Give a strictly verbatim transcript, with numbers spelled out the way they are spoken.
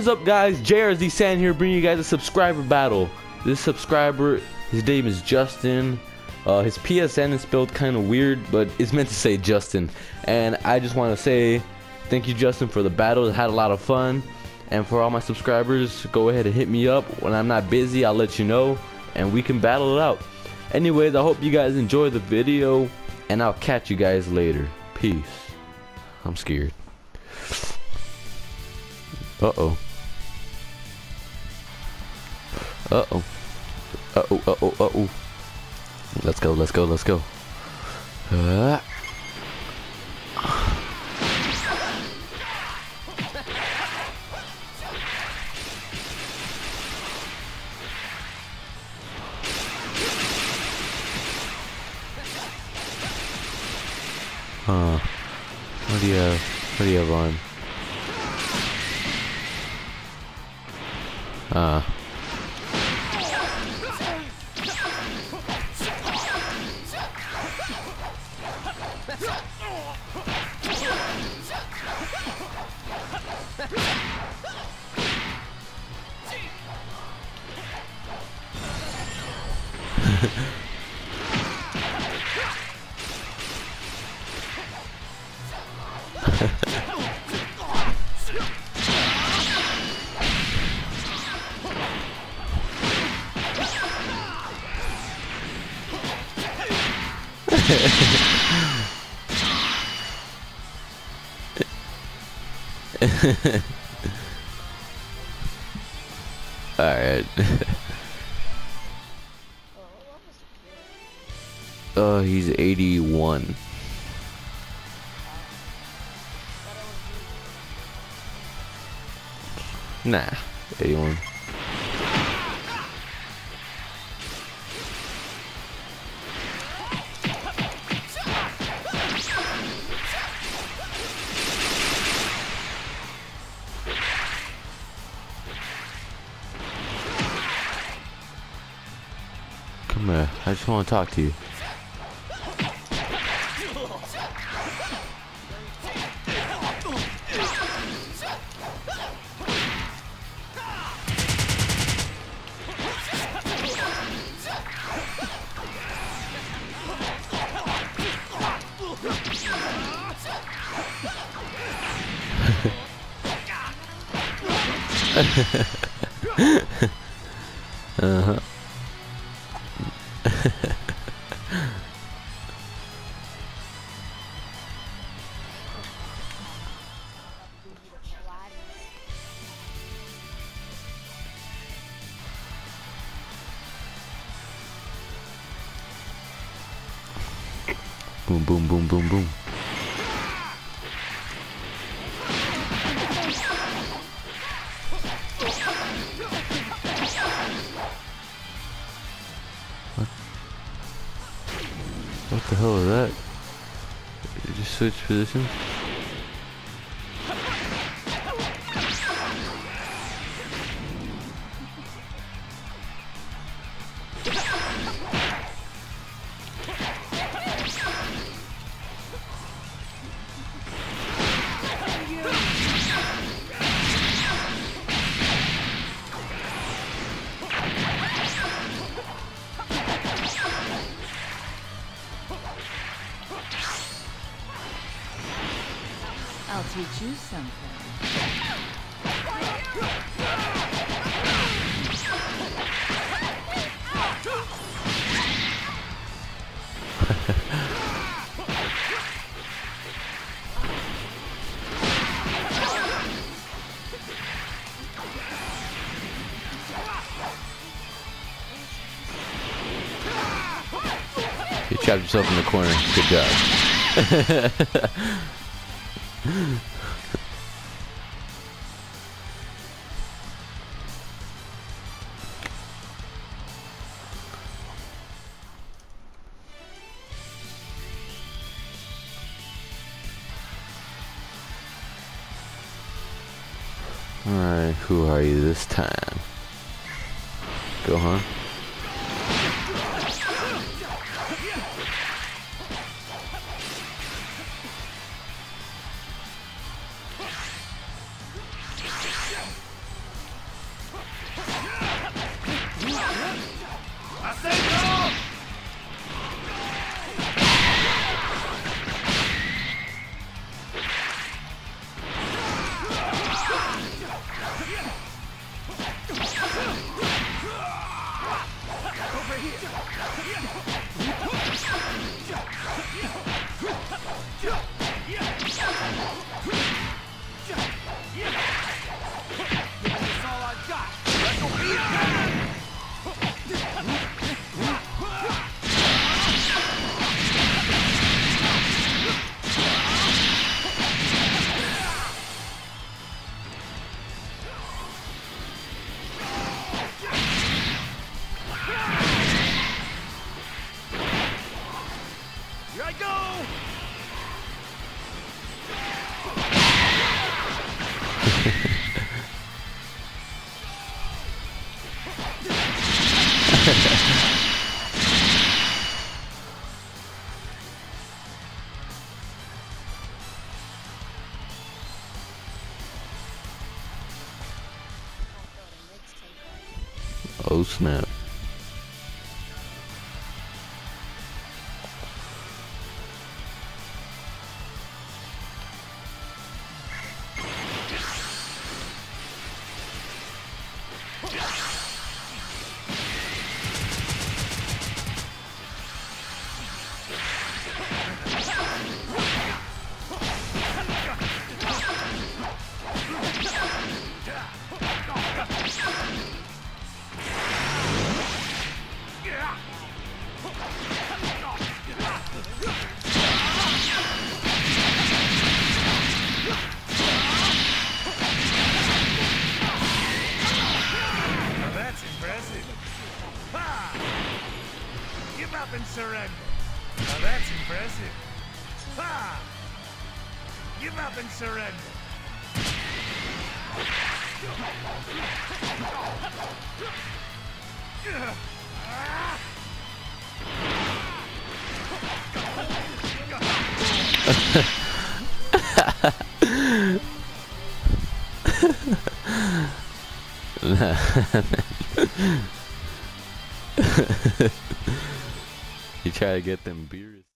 is up, guys? J R Z San here, bringing you guys a subscriber battle. This subscriber, his name is Justin. Uh, his P S N is spelled kind of weird, but it's meant to say Justin. And I just want to say thank you, Justin, for the battle. It had a lot of fun. And for all my subscribers, go ahead and hit me up. When I'm not busy, I'll let you know, and we can battle it out. Anyways, I hope you guys enjoy the video, and I'll catch you guys later. Peace. I'm scared. Uh-oh. Uh-oh. Uh-oh, uh-oh, uh-oh. Let's go, let's go, let's go. Uh. Huh. What do you have? What do you have on? Ah. Alright. Oh, he's eighty-one. Nah, eighty-one. Come here, I just want to talk to you. Uh-huh. Boom, boom, boom, boom, boom. What? What the hell is that? You just switch positions? I'll teach you something. You trapped yourself in the corner. Good job. Alright, who are you this time? Gohan? Oh snap. Give up and surrender. Now that's impressive. Ha! Give up and surrender. You try to get them beers.